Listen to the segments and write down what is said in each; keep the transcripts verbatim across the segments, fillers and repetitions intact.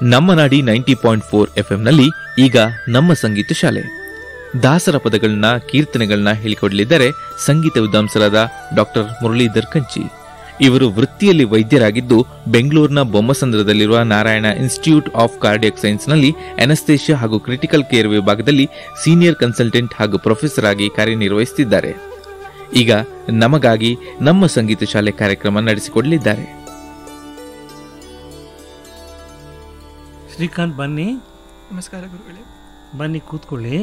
ನಮ್ಮ ನಾಡಿ ninety point four ಎಫ್ಎಂನಲ್ಲಿ ಈಗ ನಮ್ಮ ಸಂಗೀತ ಶಾಲೆ. ದಾಸರ ಪದಗಳನ್ನ ಕೀರ್ತನೆಗಳನ್ನ ಹೇಳಿಕೊಡಲಿದ್ದಾರೆ ಸಂಗೀತ ವಿದ್ವಾಂಸರಾದ ಡಾಕ್ಟರ್ ಮುರಳೀಧರ್ ಕಂಚಿ. ಇವರು ವೃತ್ತಿಯಲ್ಲಿ ವೈದ್ಯರಾಗಿದ್ದು ಬೆಂಗಳೂರಿನ ಬೊಮ್ಮಸಂದ್ರದಲ್ಲಿರುವ ನಾರಾಯಣ ಇನ್ಸ್ಟಿಟ್ಯೂಟ್ ಆಫ್ ಕಾರ್ಡಿಯಾಕ್ ಸೈನ್ಸ್ನಲ್ಲಿ ಅನಸ್ತೇಷಿಯಾ ಹಾಗೂ ಕ್ರಿಟಿಕಲ್ ಕೇರ್ ವಿಭಾಗದಲ್ಲಿ ಸೀನಿಯರ್ ಕನ್ಸಲ್ಟೆಂಟ್ ಹಾಗೂ ಪ್ರೊಫೆಸರ್ ಆಗಿ ಕಾರ್ಯನಿರ್ವಹಿಸುತ್ತಿದ್ದಾರೆ. ಈಗ ನಮಗಾಗಿ ನಮ್ಮ ಸಂಗೀತ ಶಾಲೆ ಕಾರ್ಯಕ್ರಮ ನಡೆಸಿಕೊಡಲಿದ್ದಾರೆ. ಶ್ರೀಕಾಂತ್, ಬನ್ನಿ. ನಮಸ್ಕಾರ ಗುರುಗಳೇ. ಬನ್ನಿ, ಕೂತ್ಕೊಳ್ಳಿ.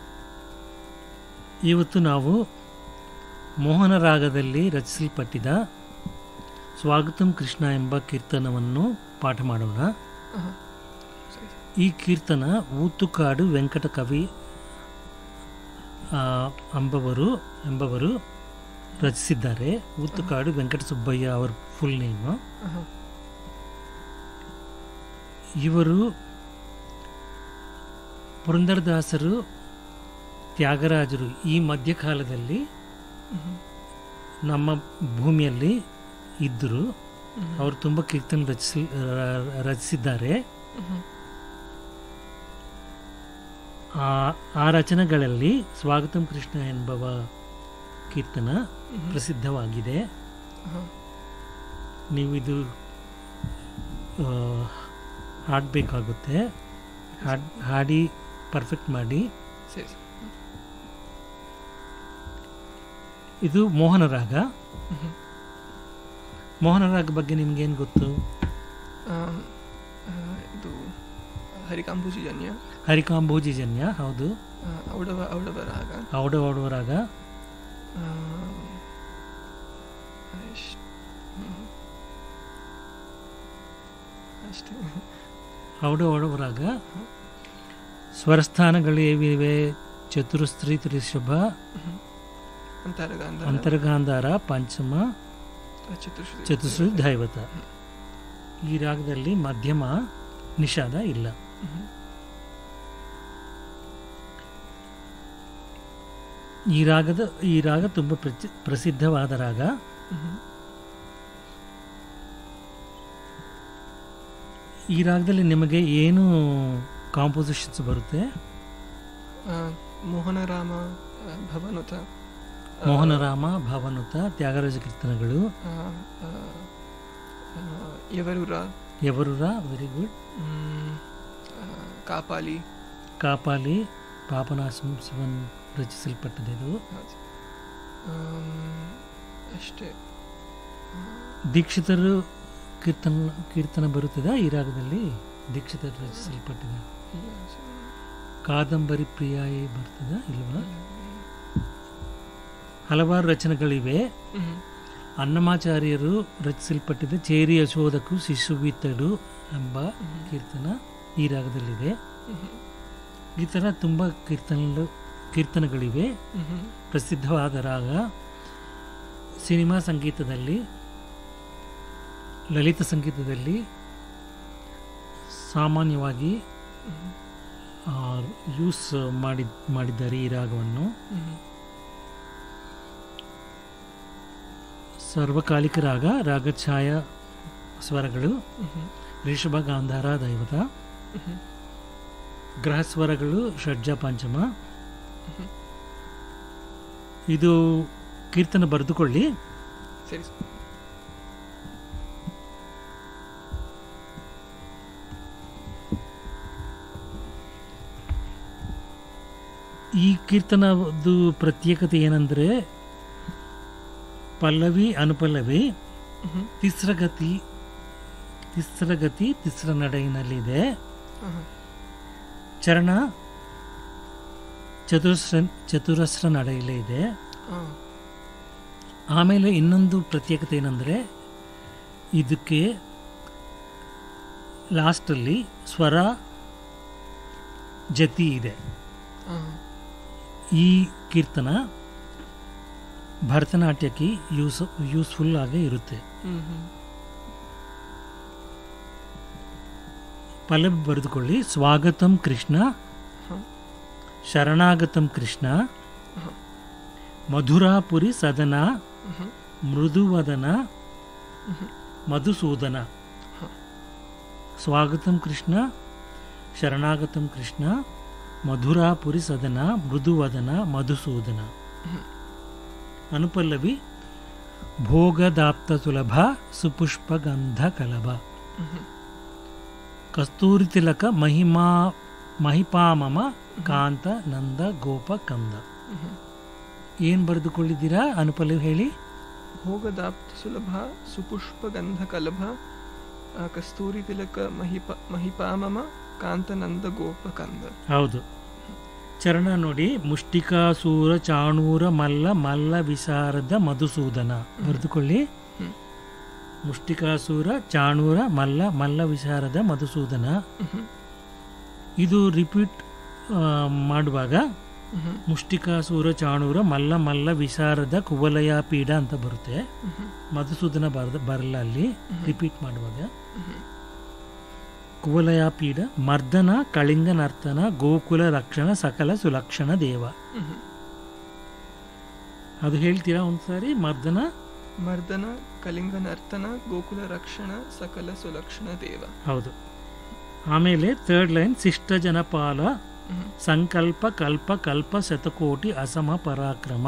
ಇವತ್ತು ನಾವು ಮೋಹನ ರಾಗದಲ್ಲಿ ರಚಿಸಲ್ಪಟ್ಟಿದ ಸ್ವಾಗತಂ ಕೃಷ್ಣ ಎಂಬ ಕೀರ್ತನವನ್ನು ಪಾಠ ಮಾಡೋಣ. ಈ ಕೀರ್ತನ ಊತುಕಾಡು ವೆಂಕಟ ಕವಿ ಅಂಬವರು ಎಂಬವರು ರಚಿಸಿದ್ದಾರೆ. ಊತುಕಾಡು ವೆಂಕಟ ಸುಬ್ಬಯ್ಯ ಅವರ ಫುಲ್ ನೇಮ್. ಇವರು ಪುರಂದರದಾಸರು, ತ್ಯಾಗರಾಜರು ಈ ಮಧ್ಯಕಾಲದಲ್ಲಿ ನಮ್ಮ ಭೂಮಿಯಲ್ಲಿ ಇದ್ದರು. ಅವರು ತುಂಬ ಕೀರ್ತನೆ ರಚಿಸಿ ರಚಿಸಿದ್ದಾರೆ. ಆ ರಚನೆಗಳಲ್ಲಿ ಸ್ವಾಗತಂ ಕೃಷ್ಣ ಎಂಬವ ಕೀರ್ತನ ಪ್ರಸಿದ್ಧವಾಗಿದೆ. ನೀವು ಇದು ಹಾಡಬೇಕಾಗುತ್ತೆ. ಹಾಡ್ ಹಾಡಿ ಪರ್ಫೆಕ್ಟ್ ಮಾಡಿ. ಇದು ಮೋಹನ ರಾಗ. ಮೋಹನ ರಾಗ ಬಗ್ಗೆ ನಿಮ್ಗೇನು ಗೊತ್ತು? ಇದು ಹರಿಕಾಂಬೋಜಿಜನ್ಯ. ಹರಿಕಾಂಬೋಜಿಜನ್ಯ, ಹೌದು. ಔಡವ ಔಡವ ರಾಗ. ಔಡವ ಔಡವ ರಾಗ. ಅಷ್ಟೇ. ಔಡವ ಔಡವ ರಾಗ. ಸ್ವರಸ್ಥಾನಗಳಿವೆ. ಚತುರಸ್ತ್ರೀ ತ್ರಿಶುಭ, ಅಂತರಗಾಂಧಾರ, ಪಂಚಮ, ಚತುಶ್ರುತಿ, ದೈವತ. ಈ ರಾಗದಲ್ಲಿ ಮಧ್ಯಮ ನಿಷಾದ ಇಲ್ಲ. ಈ ರಾಗದ ಈ ರಾಗ ತುಂಬ ಪ್ರಸಿದ್ಧವಾದ ರಾಗ. ಈ ರಾಗದಲ್ಲಿ ನಿಮಗೆ ಏನು ಕಾಂಪೋಸಿಷನ್ಸ್ ಬರುತ್ತೆ? ಮೋಹನರಾಮ, ಭವನುತ, ಮೋಹನರಾಮ, ಭವನುತ, ತ್ಯಾಗರಾಜ ಕೀರ್ತನೆಗಳು, ಯವರುರ, ಯವರುರ, ವೆರಿ ಗುಡ್. ಕಾಪಾಲಿ, ಕಾಪಾಲಿ, ಪಾಪನಾಶಂ ಶಿವನ್ ರಚಿಸಲ್ಪಟ್ಟದ್ದು. ಅಷ್ಟೇ. ದೀಕ್ಷಿತರು ಕೀರ್ತನ ಕೀರ್ತನ ಬರುತ್ತದೆ ಈ ರಾಗದಲ್ಲಿ. ದೀಕ್ಷಿತರು ರಚಿಸಲ್ಪಟ್ಟಿದೆ. ಕಾದಂಬರಿ ಪ್ರಿಯಾಯಿ ಬರ್ತದ ಇಲ್ವಾ? ಹಲವಾರು ರಚನೆಗಳಿವೆ. ಅನ್ನಮಾಚಾರ್ಯರು ರಚಿಸಲ್ಪಟ್ಟಿದೆ. ಚೇರಿ ಯಶೋದಕ್ಕೂ ಶಿಶುವಿತಡು ಎಂಬ ಕೀರ್ತನ ಈ ರಾಗದಲ್ಲಿದೆ. ಈ ಥರ ತುಂಬ ಕೀರ್ತನ ಕೀರ್ತನೆಗಳಿವೆ. ಪ್ರಸಿದ್ಧವಾದ ರಾಗ. ಸಿನಿಮಾ ಸಂಗೀತದಲ್ಲಿ, ಲಲಿತ ಸಂಗೀತದಲ್ಲಿ ಸಾಮಾನ್ಯವಾಗಿ ಯೂಸ್ ಮಾಡಿ ಮಾಡಿದ್ದಾರೆ ಈ ರಾಗವನ್ನು. ಸರ್ವಕಾಲಿಕ ರಾಗ. ರಾಗಛಾಯ ಸ್ವರಗಳು ರಿಷಭ, ಗಾಂಧಾರ, ದೈವತ. ಗ್ರಹ ಸ್ವರಗಳು ಷಡ್ಜ, ಪಂಚಮ. ಇದು ಕೀರ್ತನ ಬರೆದುಕೊಳ್ಳಿ. ಸರಿ. ಈ ಕೀರ್ತನದ್ದು ಪ್ರತ್ಯೇಕತೆ ಏನಂದರೆ ಪಲ್ಲವಿ, ಅನುಪಲ್ಲವಿ, ತಿಸ್ರಗತಿ ತಿಸ್ರಗತಿ ತಿಸ್ರ ನಡೆಯಿನಲ್ಲಿದೆ. ಚರಣ ಚತುರಸ್ರ ಚತುರಸ್ರ ನಡೆಯಲೇ ಇದೆ. ಆಮೇಲೆ ಇನ್ನೊಂದು ಪ್ರತ್ಯೇಕತೆ ಏನಂದರೆ ಇದಕ್ಕೆ ಲಾಸ್ಟಲ್ಲಿ ಸ್ವರ ಜತಿ ಇದೆ. ಈ ಕೀರ್ತನ ಭರತನಾಟ್ಯಕ್ಕೆ ಯೂಸ್ ಯೂಸ್ಫುಲ್ ಆಗಿ ಇರುತ್ತೆ. ಪಲ್ಲವಿ ಬರೆದುಕೊಳ್ಳಿ. ಸ್ವಾಗತಂ ಕೃಷ್ಣ, ಶರಣಾಗತಂ ಕೃಷ್ಣ, ಮಧುರಾಪುರಿ ಸದನ, ಮೃದುವದನ, ಮಧುಸೂದನ. ಸ್ವಾಗತಂ ಕೃಷ್ಣ ಶರಣಾಗತಂ ಕೃಷ್ಣ ಮಧುರಾಪುರಿ ಸದನ ಮೃದುವದನ ಮಧುಸೂದನ. ಅನುಪಲ್ಲವಿ ಭೋಗದಾಪ್ತ ಸುಲಭ ಸುಪುಷ್ಪಗಂಧ ಕಲಭ. ಕಸ್ತೂರಿ ತಿಲಕ ಮಹಿಮಾ ಮಹಿಪಾಮಮ ಕಾಂತ ನಂದ ಗೋಪ ಕಂದ. ಏನು ಬರೆದುಕೊಳ್ಳಿದ್ದೀರಾ ಅನುಪಲ್ಲವಿ ಹೇಳಿ. ಭೋಗದಾಪ್ತ ಸುಲಭ ಸುಪುಷ್ಪ ಗಂಧ ಕಲಭ ಕಸ್ತೂರಿ ತಿಲಕ ಮಹಿಪ ಮಹಿಪಾಮಮ ಕಾಂತನಂದ ಗೋಪ ಕಂದ. ಹೌದು. ಚರಣ ನೋಡಿ. ಮುಷ್ಟಿಕಾಸೂರ ಚಾಣೂರ ಮಲ್ಲ ಮಲ್ಲ ವಿಶಾರದ ಮಧುಸೂದನ ಬರೆದುಕೊಳ್ಳಿ. ಮುಷ್ಟಿಕಾಸೂರ ಚಾಣೂರ ಮಲ್ಲ ಮಲ್ಲ ವಿಶಾರದ ಮಧುಸೂದನ. ಇದು ರಿಪೀಟ್ ಮಾಡುವಾಗ ಮುಷ್ಟಿಕಾಸೂರ ಚಾಣೂರ ಮಲ್ಲ ಮಲ್ಲ ವಿಶಾರದ ಕುವಲಯ ಪೀಡ ಅಂತ ಬರುತ್ತೆ. ಮಧುಸೂದನ ಬರದ ಬರಲ್ಲ ಅಲ್ಲಿ ರಿಪೀಟ್ ಮಾಡುವಾಗ. ಕುವಲಯ ಪೀಡ ಮರ್ದನ ಕಳಿಂಗ ನರ್ತನ ಗೋಕುಲ ರಕ್ಷಣ ಸಕಲ ಸುಲಕ್ಷಣ ದೇವ. ಅದು ಹೇಳ್ತೀರಾ ಒಂದ್ಸಾರಿ. ಮರ್ದನ ಮರ್ದನ ಕಲಿಂಗ ನರ್ತನ ಗೋಕುಲ ರಕ್ಷಣ ಸಕಲ ಸುಲಕ್ಷಣ ದೇವ. ಹೌದು. ಆಮೇಲೆ ಥರ್ಡ್ ಲೈನ್ ಶಿಷ್ಟ ಜನಪಾಲ ಸಂಕಲ್ಪ ಕಲ್ಪ ಕಲ್ಪ ಶತಕೋಟಿ ಅಸಮ ಪರಾಕ್ರಮ.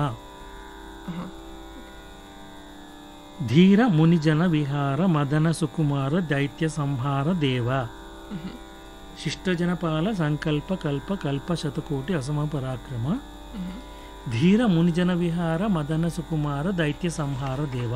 ಧೀರ ಮುನಿಜನ ವಿಹಾರ ಮದನ ಸುಕುಮಾರ ದೈತ್ಯ ಸಂಹಾರ ದೇವ. ಶಿಷ್ಟ ಜನಪಾಲ ಸಂಕಲ್ಪ ಕಲ್ಪ ಕಲ್ಪ ಶತಕೋಟಿ ಅಸಮ ಪರಾಕ್ರಮ ಧೀರ ಮುನಿಜನ ವಿಹಾರ ಮದನ ಸುಕುಮಾರ ದೈತ್ಯ ಸಂಹಾರ ದೇವ.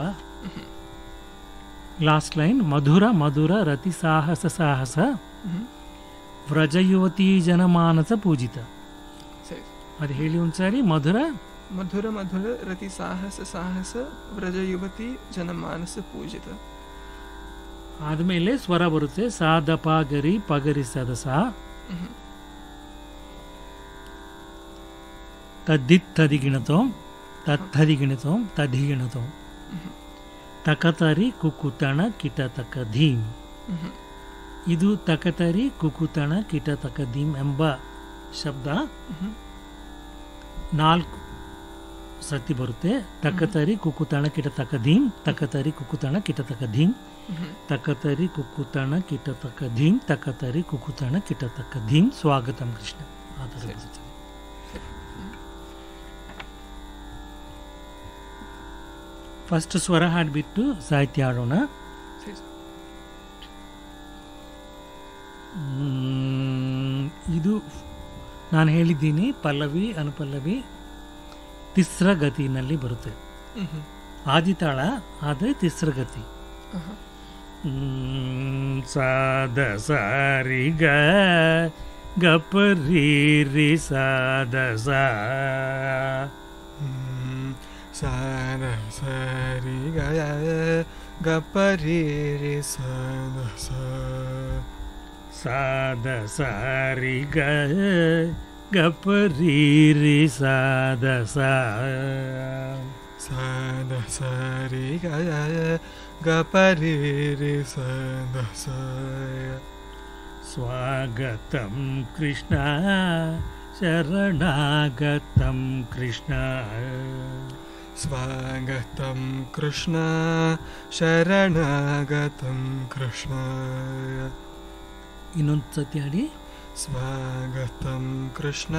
ಲಾಸ್ಟ್ ಲೈನ್ ಮಧುರ ಮಧುರ ರತಿ ಸಾಹಸ ಸಾಹಸ ವ್ರಜಯುವತಿ ಜನಮಾನಸ ಪೂಜಿತ. ಅದು ಹೇಳಿ ಒಂದ್ಸಾರಿ. ಮಧುರ ಮಧುರ ಮಧುರ ರತಿ ಸಾಹಸ ಸಾಹಸ ವ್ರಜ ಯುವತಿ ಜನಮಾನಸ ಪೂಜಿತ. ಆದ್ಮೇಲೆ ಸ್ವರ ಬರುತ್ತೆ. ಸಾ ದ ಪ ಗರಿ ಪಗರಿ ಸದ ಸಾ ತದ್ದಿತ್ತದಿಗಿಣತೋಂ ತತ್ತದಿಗಿಣತೋಂ ತದಿಗಿಣತೋಂ ತಕತರಿ ಕುಕುತಣ ಕಿಟತಕ ಧೀಮ್. ಇದು ತಕತರಿ ಕುಕುತಣ ಕಿಟತಕ ಧೀಮ್ ಎಂಬ ಶಬ್ದ ನಾಲ್ಕು ಸತಿ ಬರುತ್ತೆ. ತಕತರಿ ಕುಕುತಣ ಕಿಟತಕ ಧೀಮ್ ತಕತರಿ ಕುಕುತಣ ಕಿಟತಕ ಧೀಮ್ ತಕತರಿ ಕುಕುತಣ ಕಿಟತಕ ಧೀಮ್ ತಕತರಿ ಕುಕುತಣ ಕಿಟತಕ ಧೀಮ್. ಸ್ವಾಗತಂ ಕೃಷ್ಣ. ಆ ಥರ ಬರುತ್ತೆ. ಫಸ್ಟ್ ಸ್ವರ ಹಾಡ್ಬಿಟ್ಟು ಸಾಹಿತ್ಯ ಆಡೋಣ. ಇದು ನಾನು ಹೇಳಿದ್ದೀನಿ ಪಲ್ಲವಿ ಅನುಪಲ್ಲವಿ ತಿಸ್ರಗತಿನಲ್ಲಿ ಬರುತ್ತೆ. ಆದಿತಾಳ ಆದರೆ ತಿಸ್ರಗತಿ. ಸಾದ ಸಾರಿ ಗ ಗಪರಿ ರಿ ಸಾದ ಸಾ ಸಾದ ಸಾರಿ ಗ ಗಪರಿ ರಿ ಸಾದ ಸಾ ಸಾದ ಸಾರಿ ಗ ಗಪರಿ ರಿ ಸಾದ ಸಾ ಸಾದ ಸಾರಿ ಗ ಗಪರಿ ರಿ ಸಾದ ಸಾ. ಸ್ವಾಗತಂ ಕೃಷ್ಣ ಶರಣಾಗತಂ ಕೃಷ್ಣ ಸ್ವಾಗತಂ ಕೃಷ್ಣ ಶರಣಾಗತಂ ಕೃಷ್ಣ. ಇನ್ನೊಂದು ಸತಿ ಹಾಡಿ. ಸ್ವಾಗತಂ ಕೃಷ್ಣ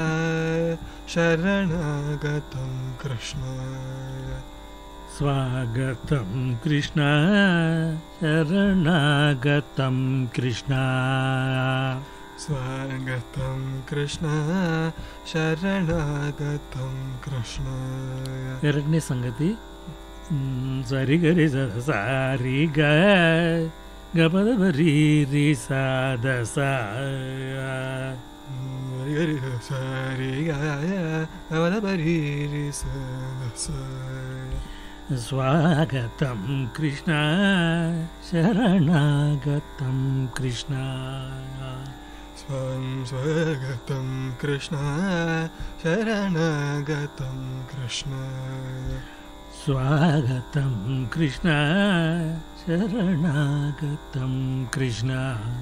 ಶರಣಾಗತಂ ಕೃಷ್ಣ ಸ್ವಾಗತಂ ಕೃಷ್ಣ ಶರಣಾಗತಂ ಕೃಷ್ಣ ಸ್ವಾಗತಂ ಕೃಷ್ಣ ಶರಣಾಗತಂ ಕೃಷ್ಣ. ಎರಡನೇ ಸಂಗತಿ ಸರಿ ಗರಿ ಸ ಸಾರಿ ಗ ಗಪದ ಬರಿ ರಿ ಸಾದ ಸಾ ಗರಿ ಸಾರಿ ಗ ಗಪದ ಬರಿ ರಿ ಸಾದ ಸಾ. ಸ್ವಾಗತಂ ಕೃಷ್ಣ ಶರಣಾಗತಂ ಕೃಷ್ಣ ಸ್ವಂ ಸ್ವಾಗತಂ ಕೃಷ್ಣ ಶರಣಾಗತಂ ಕೃಷ್ಣ ಸ್ವಾಗತಂ ಕೃಷ್ಣ ಶರಣಾಗತಂ ಕೃಷ್ಣ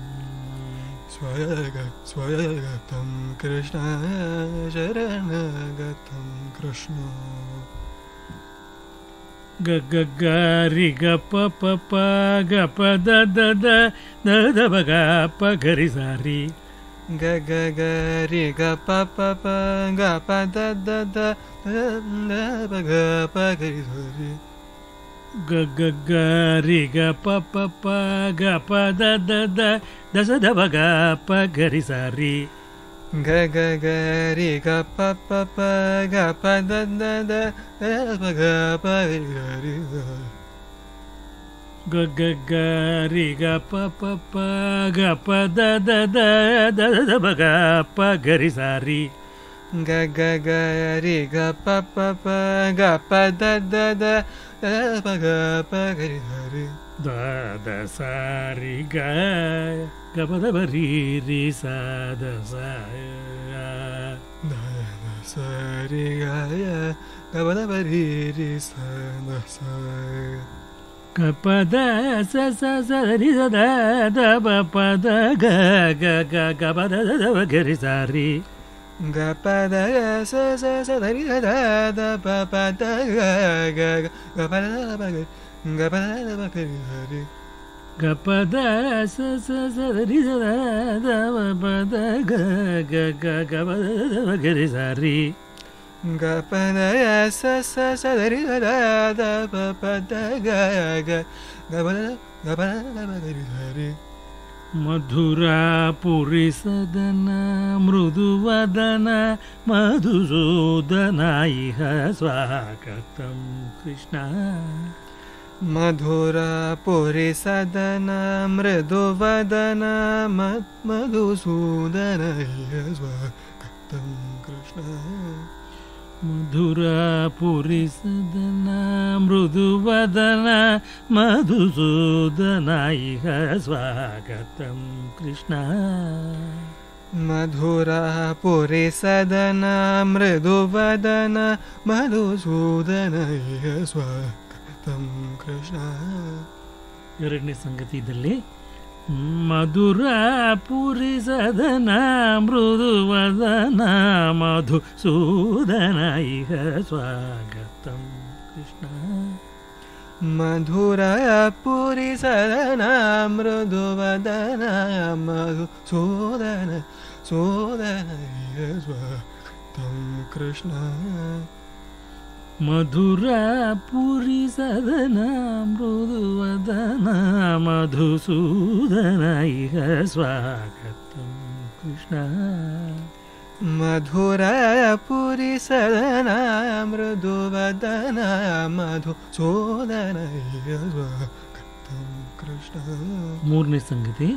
ಸ್ವಾಗ ಸ್ವಾಗತಂ ಕೃಷ್ಣ ಶರಣಾಗತಂ ಕೃಷ್ಣ. ಗ ಗ ಗ ರಿ ಗ ಪ ಪ ಪ ಗ ಪ ದ ದ ದ ದ ದ ಬ ಗ ಪ ಗ ರಿ ಸ ರಿ ಗ ಗ ಗ ರಿ ಗ ಪ ಪ ಪ ಗ ಪ ದ ದ ದ ದ ದ ಬ ಗ ಪ ಗ ರಿ ಸ ರಿ ಗ ಗ ಗ ರಿ ಗ ಪ ಪ ಪ ಗ ಪ ದ ದ ದ ದ ಸ ದ ಬ ಗ ಪ ಗ ರಿ ಸ ರಿ ಗ ಗ ಗ ರಿ ಗ ಪ ಪ ಪ ಗ ಪ ದ ದ ದ ದ ಬ ಗ ಪ ಗ ರಿ ಸ ರಿ ಗ ಗ ಗ ರಿ ಗ ಪ ಪ ಪ ಗ ಪ ದ ದ ದ ದ ದ ಬ ಗ ಪ ಗ ರಿ ಸ ರಿ ಗ ಗ ಗ ರಿ ಗ ಪ ಪ ಪ ಗ ಪ ದ ದ ದ ದ ಬ ಗ ಪ ಗ ರಿ ಸ ರಿ ದ ದ ಸ ರಿ ಗ ಗ ಪ ದ ಬ ರಿ ರಿ ಸ ದ ಸ ದ ಸ ರಿ ಗ ಗ ಪ ದ ಬ ರಿ ರಿ ಸ ದ ಸ ಗ ಪ ದ ಸ ಸ ಸ ರಿ ಸ ದ ದ ಬ ಪ ದ ಗ ಗ ಗ ಗ ಪ ದ ದ ಬ ಗ ರಿ ಸ ರಿ ಗ ಪ ದ ಸ ಸ ಸ ದ ರಿ ಸ ದ ದ ಪ ಪ ದ ಗ ಗ ಗ ಪ ದ ಬ ಗ ಗ ಪ ದ ಬ ಗ ರಿ ಸ ರಿ ಗ ಪ ದ ಸ ಸ ಸ ದ ರಿ ಸ ದ ದ ಬ ಪ ದ ಗ ಗ ಗ ಗ ಪ ದ ದ ಬ ಗ ರಿ ಸ ರಿ ಗ ಪ ದ ಸ ಸ ಸ ದ ರಿ ಸ ದ ದ ಪ ಪ ದ ಗ ಗ ಗ ಪ ದ ಗ ಪ ದ ಬ ಗ ರಿ ಸ ರಿ ಮಧುರಾಪುರಿ ಸದನ ಮೃದುವದನ ಮಧುಸೂದನ ಇಹ ಸ್ವಾಗತಂ ಕೃಷ್ಣ ಮಧುರಾಪುರಿ ಸದನ ಮೃದುವದನ ಮತ್ ಮಧುಸೂದನ ಸ್ವಾಗತಂ ಕೃಷ್ಣ ಮಧುರಾಪುರಿ ಸದನ ಮೃದುವದನ ಮಧುಸೂದನ ಇಹ ಸ್ವಾಗತಂ ಕೃಷ್ಣ ಮಧುರಾಪುರಿ ಸದನ ಮೃದುವದನ ಮಧುಸೂದನ ಸ್ವಾಗತಂ ಕೃಷ್ಣ. ಎರಡನೇ ಸಂಗತಿ ಇದರಲ್ಲಿ ಮಧುರಾಪುರಿ ಸದನ ಮೃದುವದನ ಮಧುಸೂದನ ಇಹ ಸ್ವಾಗತಂ ಕೃಷ್ಣ. ಮಧುರಾಪುರಿ ಸದನ ಮೃದುವದನ ಮಧುಸೂದನ ಸೂದನ ಸ್ವಾಗತಂ ಕೃಷ್ಣ. ಮಧುರಾಪುರಿ ಸದನ ಮೃದುವದನ ಮಧುಸೂದನ ಇಹ ಸ್ವಾಗತಂ ಕೃಷ್ಣ. ಮಧುರಾಪುರಿ ಸದನ ಮೃದುವದನ ಮಧುಸೂದನ ಸ್ವಾಗತಂ ಕೃಷ್ಣ. ಮೂರನೇ ಸಂಗತಿ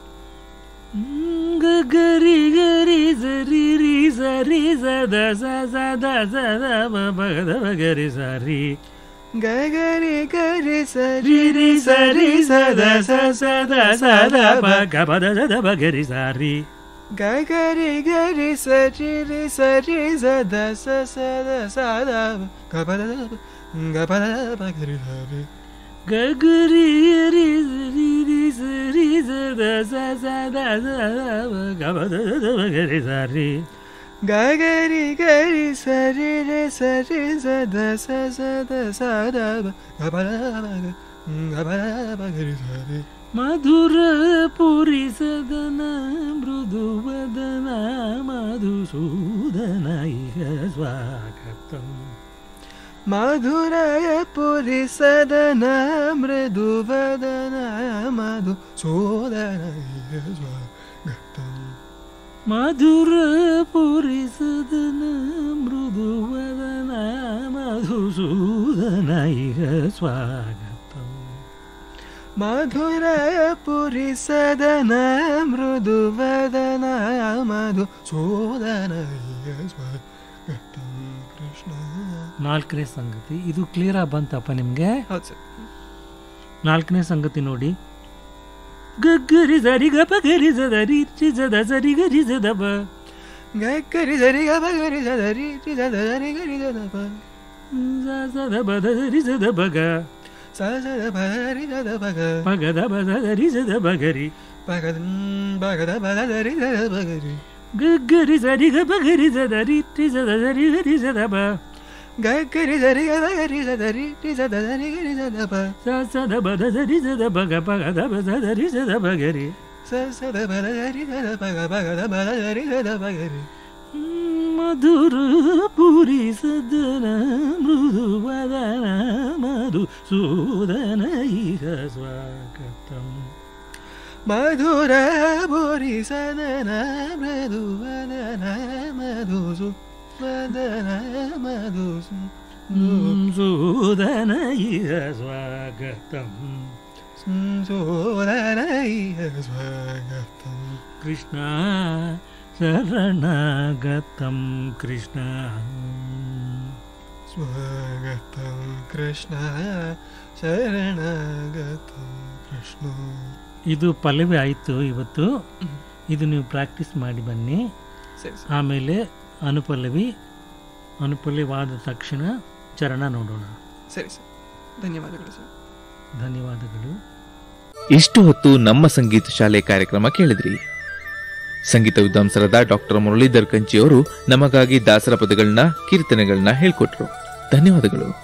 ಗ ಗರಿ ಗರಿ ಸರಿ ರಿ ಸರಿ ಸದ ಸ ಸದ ಸದ ಬ ದ ಬ ಗರಿ ಸರಿ ಗ ಗರಿ ಗರಿ ಸರಿ ರಿ ಸರಿ ಸದ ಸ ಸದ ಸದ ಬ ಗ ಪ ದ ದ ಬ ಗರಿ ಸರಿ ಗ ಗರಿ ಗರಿ ಸರಿ ರಿ ಸರಿ ಸದ ಸ ಸದ ಸದ ಗ ಪ ದ ಗ ಪ ದ ಬ ಗರಿ ಸರಿ ಗ ಗರಿ ರಿ ಸರಿ ರಿ ಸರಿ ಸದ ಸ ಸದ ಗ ಪ ದ ದ ಬ ಗರಿ ಸರಿ ಗ ಗರಿ ಗರಿ ಸರಿ ರಿ ಸರಿ ಸದ ಸ ಸದ ಸದ ಗ ಪ ದ ಗ ಪ ದ ಬ ಗರಿ ಸರಿ. ಮಧುರಾಪುರಿ ಸದನ ಮೃದುವದನ ಮಧುಸೂದನ ಇಹ ಸ್ವಾಗತಂ. ಮಧುರಾಪುರಿ ಸದನ ಮೃದುವದನ ಮಧುಸೂದನ ಸ್ವಾಗತಂ. ಮಧುರಾಪುರಿ ಸದನ ಮೃದುವದನ ಮಧುಸೂದನ ಇಹ ಸ್ವಾಗತಂ. ಮಧುರಾಪುರಿ ಸದನ ಮೃದುವದನ ಮಧುಸೂದನ ಸ್ವಾಗತಂ ಕೃಷ್ಣ. ನಾಲ್ಕನೇ ಸಂಗತಿ ಇದು ಕ್ಲಿಯರ್ ಆಗಿ ಬಂತಪ್ಪ ನಿಮ್ಗೆ? ಹೌದು ಸರ್. ನಾಲ್ಕನೇ ಸಂಗತಿ ನೋಡಿ ಗಗ್ಗರಿ ಸರಿ ಗ ಪಗರಿ ಸದರಿ ಸದ ಸರಿ ಗರಿ ಸದ ಬ ಗರಿ ಸರಿ ಗ ಪಗರಿ ಸದರಿ ಸದ ಸರಿ ಗರಿ ಸದ ಬ ಸದ ಬದ ಸರಿ ಸದ ಬಗ ಸ ಸದ ಬರಿ ಸದ ಬಗ ಪಗದ ಬದ ಸರಿ ಸದ ಬಗರಿ ಪಗದ ಬಗದ ಬದ ಸರಿ ಸದ ಬಗರಿ ಗಗ್ಗರಿ ಸರಿ ಗ ಪಗರಿ ಸದರಿ ಸದ ಸರಿ ಗರಿ ಸದ ಬ ಗರಿ ಸರಿ ಗರಿ ಸದರಿ ರಿ ಸದ ರಿ ಗರಿ ಸದ ಪ ಸ ಸದ ಬದ ಸರಿ ಸದ ಬಗ ಪಗ ದ ಬದ ರಿ ಸದ ಬಗರಿ ಸ ಸದ ಬದ ರಿ ಸದ ಪಗ ಪಗ ದ ಬದ ರಿ ಸದ ಬಗರಿ ಮಧುರ ಪುರಿ ಸದನ ಮೃದು ವದನ ಮಧು ಸೂದನ ಇಹ ಸ್ವಾಗತಂ ಮಧುರ ಪುರಿ ಸದನ ಮೃದು ವದನ ಮಧು ಸೂದನ ಮಧು ಸೂದನ ಇಹ ಸ್ವಾಗತಂ ಸೂದನ ಇಹ ಸ್ವಾಗತಂ ಕೃಷ್ಣ ಶರಣಾಗತಂ ಕೃಷ್ಣ ಸ್ವಾಗತಂ ಕೃಷ್ಣ ಶರಣಾಗತಂ ಕೃಷ್ಣ. ಇದು ಪಲ್ಲವಿ ಆಯಿತು ಇವತ್ತು. ಇದು ನೀವು ಪ್ರಾಕ್ಟೀಸ್ ಮಾಡಿ ಬನ್ನಿ. ಸರಿ ಸರ್. ಆಮೇಲೆ ಅನುಪಲ್ಲವಿ ಅನುಪಲ್ಲವಿವಾದ ತಕ್ಷಣ ಚರಣ ನೋಡೋಣ. ಸರಿ ಸರ್, ಧನ್ಯವಾದಗಳು ಸರ್. ಧನ್ಯವಾದಗಳು. ಇಷ್ಟು ಹೊತ್ತು ನಮ್ಮ ಸಂಗೀತ ಶಾಲೆ ಕಾರ್ಯಕ್ರಮ ಕೇಳಿದ್ರಿ. ಸಂಗೀತ ವಿದ್ವಾಂಸರಾದ ಡಾಕ್ಟರ್ ಮುರಳೀಧರ್ ಕಂಚಿ ಅವರು ನಮಗಾಗಿ ದಾಸರ ಪದಗಳನ್ನ ಕೀರ್ತನೆಗಳನ್ನ ಹೇಳ್ಕೊಟ್ರು. ಧನ್ಯವಾದಗಳು.